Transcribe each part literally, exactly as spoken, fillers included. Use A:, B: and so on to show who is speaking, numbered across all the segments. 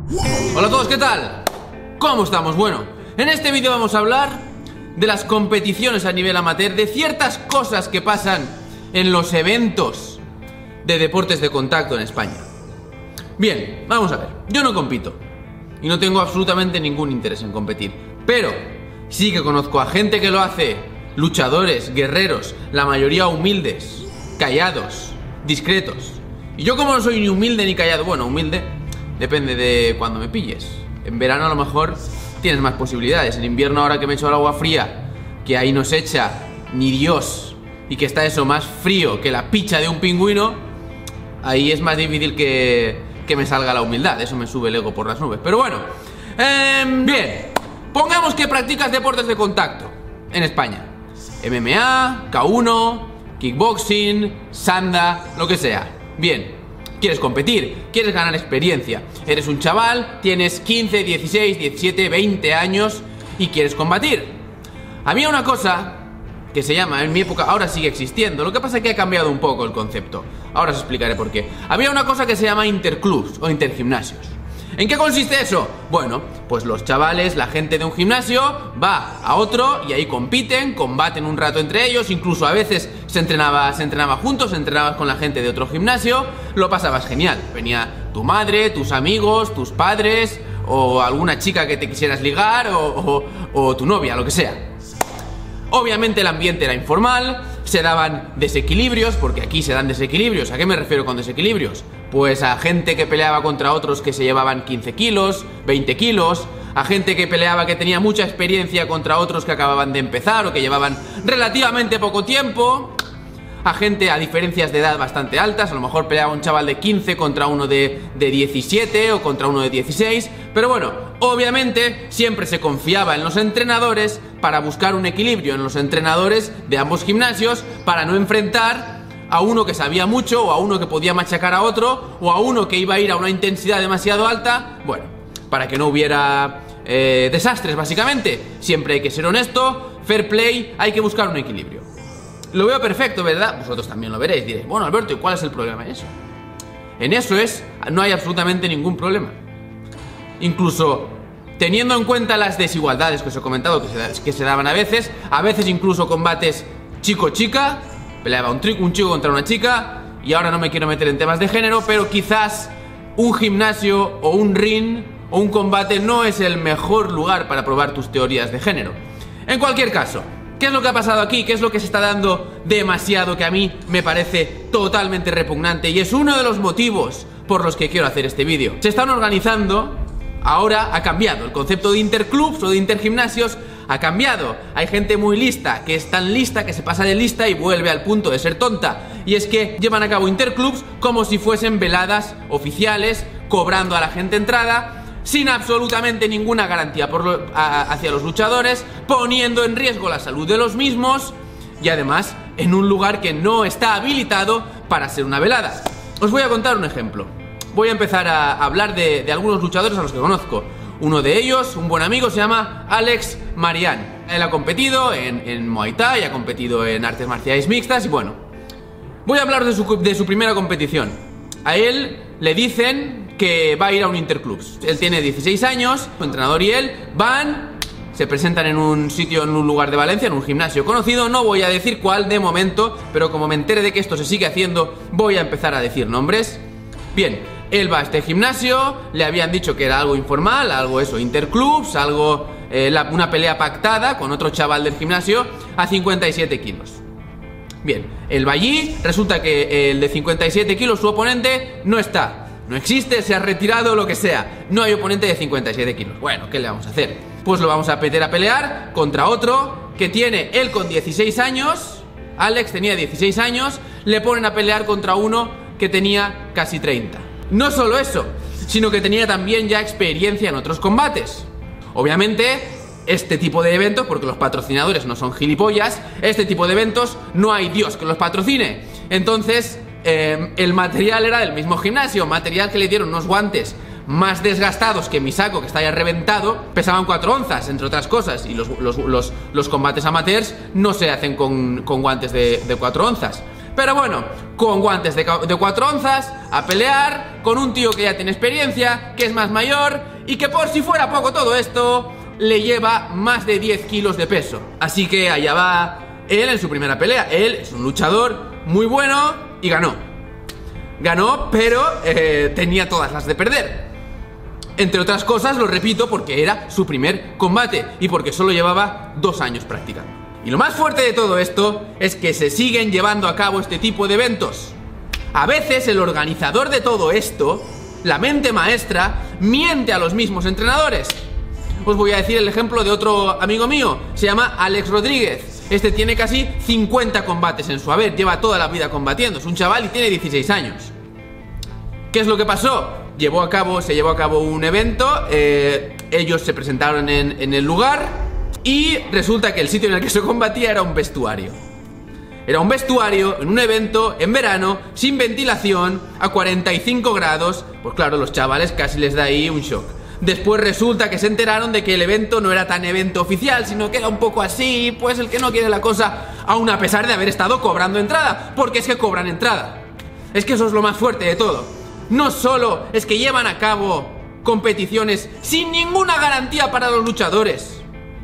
A: Hola a todos, ¿qué tal? ¿Cómo estamos? Bueno, en este vídeo vamos a hablar de las competiciones a nivel amateur, de ciertas cosas que pasan en los eventos de deportes de contacto en España. Bien, vamos a ver, yo no compito y no tengo absolutamente ningún interés en competir, pero sí que conozco a gente que lo hace, luchadores, guerreros, la mayoría humildes, callados, discretos. Y yo, como no soy ni humilde ni callado, bueno, humilde depende de cuando me pilles. En verano a lo mejor tienes más posibilidades. En invierno, ahora que me echo el agua fría, que ahí no se echa ni Dios, y que está eso más frío que la picha de un pingüino, ahí es más difícil que, que me salga la humildad. Eso me sube el ego por las nubes. Pero bueno, eh, bien, pongamos que practicas deportes de contacto en España. M M A, K uno, kickboxing, sanda, lo que sea. Bien, quieres competir, quieres ganar experiencia. Eres un chaval, tienes quince, dieciséis, diecisiete, veinte años y quieres combatir. Había una cosa que se llama, en mi época, ahora sigue existiendo, lo que pasa es que ha cambiado un poco el concepto. Ahora os explicaré por qué. Había una cosa que se llama interclubs o intergimnasios. ¿En qué consiste eso? Bueno, pues los chavales, la gente de un gimnasio va a otro y ahí compiten, combaten un rato entre ellos, incluso a veces se entrenaba, se entrenaba juntos, se entrenabas con la gente de otro gimnasio, lo pasabas genial. Venía tu madre, tus amigos, tus padres, o alguna chica que te quisieras ligar, o, o, o tu novia, lo que sea. Obviamente el ambiente era informal, se daban desequilibrios, porque aquí se dan desequilibrios. ¿A qué me refiero con desequilibrios? Pues a gente que peleaba contra otros que se llevaban quince kilos, veinte kilos, a gente que peleaba que tenía mucha experiencia contra otros que acababan de empezar o que llevaban relativamente poco tiempo, a gente a diferencias de edad bastante altas. A lo mejor peleaba un chaval de quince contra uno de, de diecisiete o contra uno de dieciséis, pero bueno, obviamente siempre se confiaba en los entrenadores para buscar un equilibrio en los entrenadores de ambos gimnasios, para no enfrentar a uno que sabía mucho o a uno que podía machacar a otro o a uno que iba a ir a una intensidad demasiado alta. Bueno, para que no hubiera eh, desastres, básicamente. Siempre hay que ser honesto, fair play, hay que buscar un equilibrio. Lo veo perfecto, ¿verdad? Vosotros también lo veréis. Diréis, bueno, Alberto, ¿y cuál es el problema en eso? En eso es, no hay absolutamente ningún problema. Incluso teniendo en cuenta las desigualdades que os he comentado que se, que se daban a veces, a veces incluso combates chico-chica, peleaba un, un chico contra una chica, y ahora no me quiero meter en temas de género, pero quizás un gimnasio o un ring o un combate no es el mejor lugar para probar tus teorías de género. En cualquier caso, ¿qué es lo que ha pasado aquí? ¿Qué es lo que se está dando demasiado, que a mí me parece totalmente repugnante? Y es uno de los motivos por los que quiero hacer este vídeo. Se están organizando, ahora ha cambiado, el concepto de interclubs o de intergimnasios ha cambiado. Hay gente muy lista, que es tan lista que se pasa de lista y vuelve al punto de ser tonta. Y es que llevan a cabo interclubs como si fuesen veladas oficiales, cobrando a la gente entrada, sin absolutamente ninguna garantía por lo, a, hacia los luchadores, poniendo en riesgo la salud de los mismos y además en un lugar que no está habilitado para ser una velada. Os voy a contar un ejemplo. Voy a empezar a hablar de, de algunos luchadores a los que conozco. Uno de ellos, un buen amigo, se llama Alex Marián. Él ha competido en, en Muay Thai, ha competido en artes marciales mixtas y bueno, voy a hablar de su, de su primera competición. A él le dicen que va a ir a un interclubs. Él tiene dieciséis años, su entrenador y él van, se presentan en un sitio, en un lugar de Valencia, en un gimnasio conocido. No voy a decir cuál de momento, pero como me entere de que esto se sigue haciendo, voy a empezar a decir nombres. Bien, él va a este gimnasio, le habían dicho que era algo informal, algo eso, interclubs, algo, eh, la, una pelea pactada con otro chaval del gimnasio a cincuenta y siete kilos. Bien, él va allí, resulta que el de cincuenta y siete kilos, su oponente, no está, no existe, se ha retirado, lo que sea, no hay oponente de cincuenta y siete kilos. Bueno, ¿qué le vamos a hacer? Pues lo vamos a meter a pelear contra otro que tiene, él con dieciséis años, Alex tenía dieciséis años, le ponen a pelear contra uno que tenía casi treinta. No solo eso, sino que tenía también ya experiencia en otros combates. Obviamente, este tipo de eventos, porque los patrocinadores no son gilipollas, este tipo de eventos no hay Dios que los patrocine. Entonces, eh, el material era del mismo gimnasio, material que le dieron unos guantes más desgastados que mi saco, que está ya reventado, pesaban cuatro onzas, entre otras cosas, y los, los, los, los combates amateurs no se hacen con, con guantes de, de cuatro onzas. Pero bueno, con guantes de, de cuatro onzas, a pelear, con un tío que ya tiene experiencia, que es más mayor, y que por si fuera poco todo esto, le lleva más de diez kilos de peso. Así que allá va él en su primera pelea. Él es un luchador muy bueno y ganó. Ganó, pero eh, tenía todas las de perder. Entre otras cosas, lo repito, porque era su primer combate y porque solo llevaba dos años practicando. Y lo más fuerte de todo esto es que se siguen llevando a cabo este tipo de eventos. A veces el organizador de todo esto, la mente maestra, miente a los mismos entrenadores. Os voy a decir el ejemplo de otro amigo mío, se llama Alex Rodríguez. Este tiene casi cincuenta combates en su haber, lleva toda la vida combatiendo, es un chaval y tiene dieciséis años. ¿Qué es lo que pasó? Llevó a cabo, se llevó a cabo un evento, eh, ellos se presentaron en, en el lugar y resulta que el sitio en el que se combatía era un vestuario. Era un vestuario en un evento en verano, sin ventilación, a cuarenta y cinco grados, pues claro, los chavales casi les da ahí un shock. Después resulta que se enteraron de que el evento no era tan evento oficial, sino que era un poco así, pues el que no quiere la cosa, aún a pesar de haber estado cobrando entrada, porque es que cobran entrada. Es que eso es lo más fuerte de todo. No solo es que llevan a cabo competiciones sin ninguna garantía para los luchadores,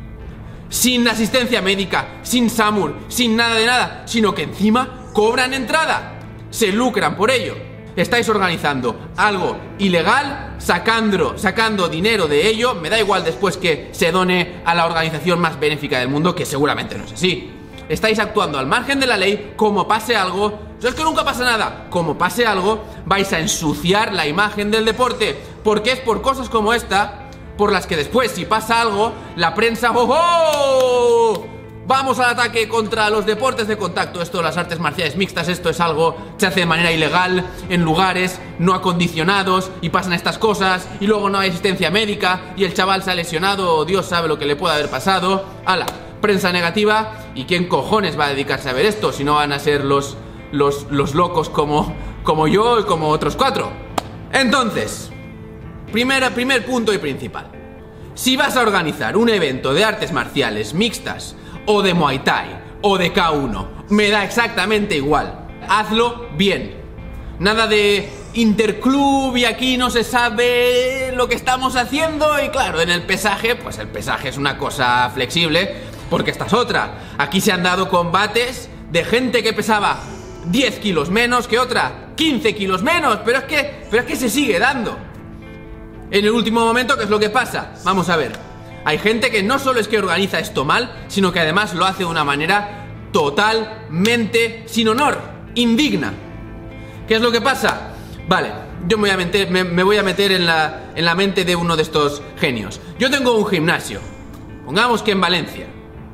A: sin asistencia médica, sin SAMUR, sin nada de nada, sino que encima cobran entrada, se lucran por ello. Estáis organizando algo ilegal, sacando, sacando dinero de ello. Me da igual después que se done a la organización más benéfica del mundo, que seguramente no es así. Estáis actuando al margen de la ley, como pase algo. No es que nunca pasa nada, como pase algo, vais a ensuciar la imagen del deporte, porque es por cosas como esta por las que después, si pasa algo, la prensa ¡oh, oh! Vamos al ataque contra los deportes de contacto. Esto, las artes marciales mixtas, esto es algo que se hace de manera ilegal en lugares no acondicionados y pasan estas cosas y luego no hay asistencia médica y el chaval se ha lesionado o Dios sabe lo que le puede haber pasado. ¡Hala! Prensa negativa. ¿Y quién cojones va a dedicarse a ver esto si no van a ser los, los, los locos como, como yo y como otros cuatro? Entonces, primera, primer punto y principal. Si vas a organizar un evento de artes marciales mixtas o de Muay Thai o de K uno, me da exactamente igual. Hazlo bien. Nada de interclub y aquí no se sabe lo que estamos haciendo. Y claro, en el pesaje, pues el pesaje es una cosa flexible, porque esta es otra. Aquí se han dado combates de gente que pesaba diez kilos menos que otra, quince kilos menos, pero es que, pero es que se sigue dando. En el último momento, ¿qué es lo que pasa? Vamos a ver. Hay gente que no solo es que organiza esto mal, sino que además lo hace de una manera totalmente sin honor, indigna. ¿Qué es lo que pasa? Vale, yo me voy a meter, me, me voy a meter en la, en la mente de uno de estos genios. Yo tengo un gimnasio, pongamos que en Valencia,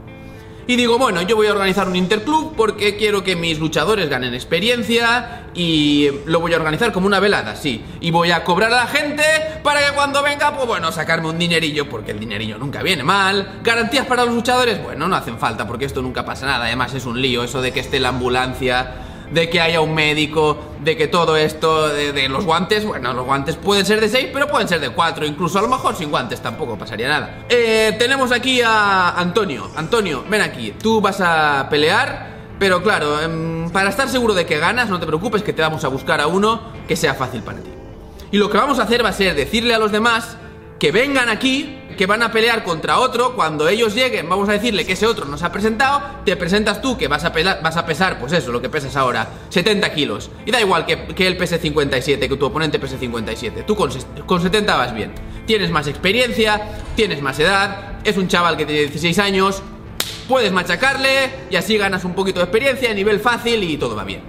A: y digo, bueno, yo voy a organizar un interclub porque quiero que mis luchadores ganen experiencia y lo voy a organizar como una velada, sí. Y voy a cobrar a la gente para que cuando venga, pues bueno, sacarme un dinerillo, porque el dinerillo nunca viene mal. ¿Garantías para los luchadores? Bueno, no hacen falta porque esto nunca pasa nada. Además es un lío eso de que esté la ambulancia, de que haya un médico, de que todo esto, de, de los guantes, bueno, los guantes pueden ser de seis, pero pueden ser de cuatro, incluso a lo mejor sin guantes tampoco pasaría nada. Eh, tenemos aquí a Antonio. Antonio, ven aquí, tú vas a pelear, pero claro, eh, para estar seguro de que ganas, no te preocupes que te vamos a buscar a uno que sea fácil para ti. Y lo que vamos a hacer va a ser decirle a los demás que vengan aquí, que van a pelear contra otro. Cuando ellos lleguen, vamos a decirle que ese otro nos ha presentado. Te presentas tú, que vas a, pela, vas a pesar, pues eso, lo que pesas ahora, setenta kilos. Y da igual que, que él pese cincuenta y siete, que tu oponente pese cincuenta y siete. Tú con, con setenta vas bien. Tienes más experiencia, tienes más edad, es un chaval que tiene dieciséis años, puedes machacarle y así ganas un poquito de experiencia a nivel fácil y todo va bien.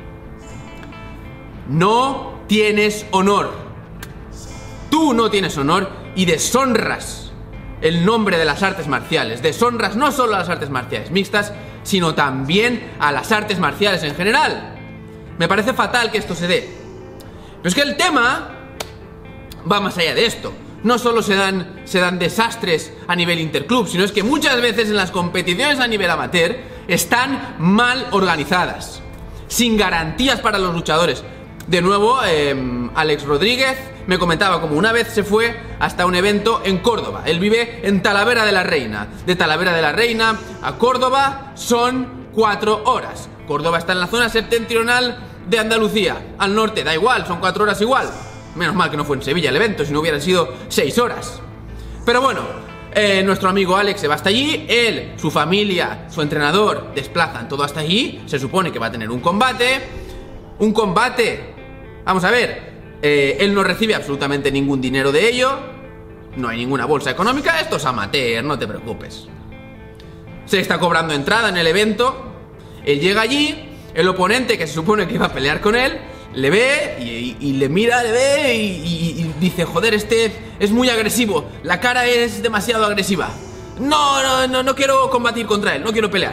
A: No tienes honor. Tú no tienes honor y deshonras el nombre de las artes marciales. Deshonras no solo a las artes marciales mixtas, sino también a las artes marciales en general. Me parece fatal que esto se dé. Pero es que el tema va más allá de esto. No solo se dan, se dan desastres a nivel interclub, sino es que muchas veces en las competiciones a nivel amateur están mal organizadas, sin garantías para los luchadores. De nuevo, eh, Alex Rodríguez me comentaba como una vez se fue hasta un evento en Córdoba. Él vive en Talavera de la Reina. De Talavera de la Reina a Córdoba son cuatro horas. Córdoba está en la zona septentrional de Andalucía. Al norte, da igual, son cuatro horas igual. Menos mal que no fue en Sevilla el evento, si no hubieran sido seis horas. Pero bueno, eh, nuestro amigo Alex se va hasta allí. Él, su familia, su entrenador desplazan todo hasta allí. Se supone que va a tener un combate. Un combate. Vamos a ver, eh, él no recibe absolutamente ningún dinero de ello. No hay ninguna bolsa económica. Esto es amateur, no te preocupes. Se está cobrando entrada en el evento. Él llega allí. El oponente, que se supone que iba a pelear con él, le ve y, y, y le mira, le ve y, y, y dice: joder, este es muy agresivo, la cara es demasiado agresiva. No, no, no, no quiero combatir contra él, no quiero pelear.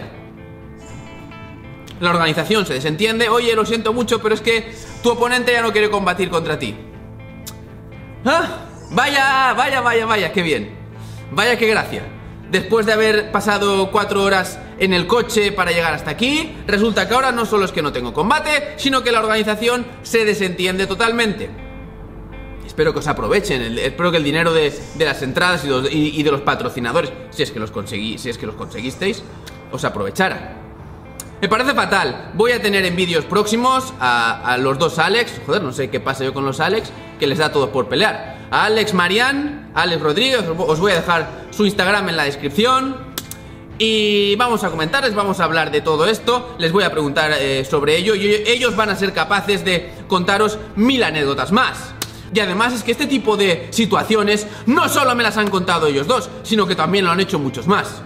A: La organización se desentiende: oye, lo siento mucho, pero es que tu oponente ya no quiere combatir contra ti. Ah, vaya, vaya, vaya, vaya, qué bien. Vaya, qué gracia. Después de haber pasado cuatro horas en el coche para llegar hasta aquí, resulta que ahora no solo es que no tengo combate, sino que la organización se desentiende totalmente. Espero que os aprovechen, el, espero que el dinero de, de las entradas y, los, y, y de los patrocinadores, si es que los conseguí, si es que los conseguisteis, os aprovechara. Me parece fatal. Voy a tener en vídeos próximos a, a los dos Alex. Joder, no sé qué pasa yo con los Alex, que les da todo por pelear. A Alex Marián, a Alex Rodríguez, os voy a dejar su Instagram en la descripción. Y vamos a comentarles, vamos a hablar de todo esto. Les voy a preguntar eh, sobre ello. Y ellos van a ser capaces de contaros mil anécdotas más. Y además es que este tipo de situaciones no solo me las han contado ellos dos, sino que también lo han hecho muchos más.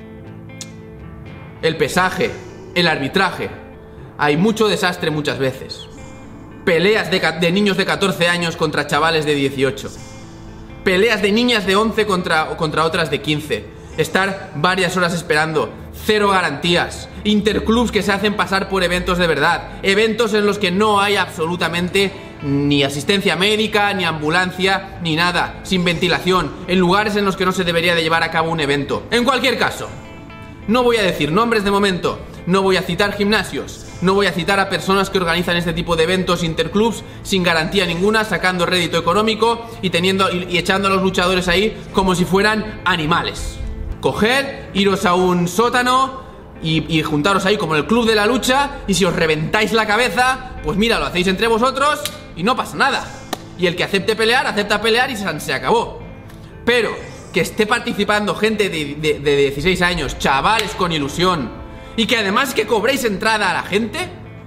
A: El pesaje, el arbitraje. Hay mucho desastre muchas veces. Peleas de, de niños de catorce años contra chavales de dieciocho. Peleas de niñas de once contra, contra otras de quince. Estar varias horas esperando. Cero garantías. Interclubs que se hacen pasar por eventos de verdad. Eventos en los que no hay absolutamente ni asistencia médica, ni ambulancia, ni nada. Sin ventilación. En lugares en los que no se debería de llevar a cabo un evento. En cualquier caso, no voy a decir nombres de momento. No voy a citar gimnasios. No voy a citar a personas que organizan este tipo de eventos interclubs sin garantía ninguna, sacando rédito económico y teniendo y, y echando a los luchadores ahí como si fueran animales. Coged, iros a un sótano y, y juntaros ahí como el club de la lucha, y si os reventáis la cabeza, pues mira, lo hacéis entre vosotros y no pasa nada. Y el que acepte pelear, acepta pelear y se, se acabó. Pero que esté participando gente de, de, de dieciséis años, chavales con ilusión, y que además que cobréis entrada a la gente.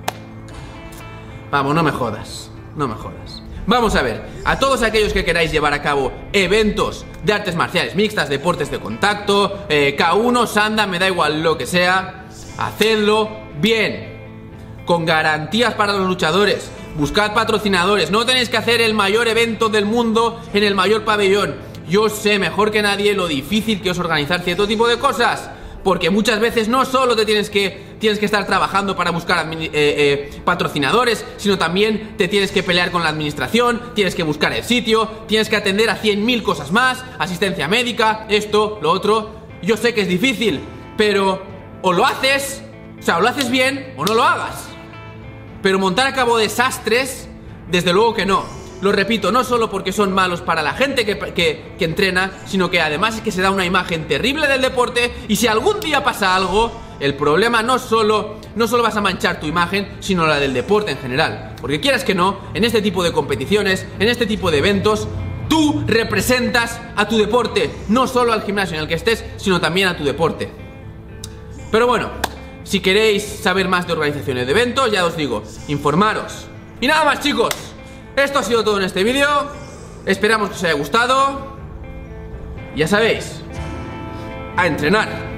A: Vamos, no me jodas, no me jodas. Vamos a ver, a todos aquellos que queráis llevar a cabo eventos de artes marciales mixtas, deportes de contacto, eh, K uno, Sanda, me da igual lo que sea, hacedlo bien, con garantías para los luchadores. Buscad patrocinadores, no tenéis que hacer el mayor evento del mundo en el mayor pabellón. Yo sé mejor que nadie lo difícil que es organizar cierto tipo de cosas. Porque muchas veces no solo te tienes que, tienes que estar trabajando para buscar eh, eh, patrocinadores, sino también te tienes que pelear con la administración, tienes que buscar el sitio, tienes que atender a cien mil cosas más, asistencia médica, esto, lo otro. Yo sé que es difícil, pero o lo haces, o sea, o lo haces bien o no lo hagas. Pero montar a cabo desastres, desde luego que no. Lo repito, no solo porque son malos para la gente que, que, que entrena, sino que además es que se da una imagen terrible del deporte. Y si algún día pasa algo, el problema no solo, no solo vas a manchar tu imagen, sino la del deporte en general. Porque quieras que no, en este tipo de competiciones, en este tipo de eventos, tú representas a tu deporte. No solo al gimnasio en el que estés, sino también a tu deporte. Pero bueno, si queréis saber más de organizaciones de eventos, ya os digo, informaros. Y nada más, chicos. Esto ha sido todo en este vídeo. Esperamos que os haya gustado. Ya sabéis, a entrenar.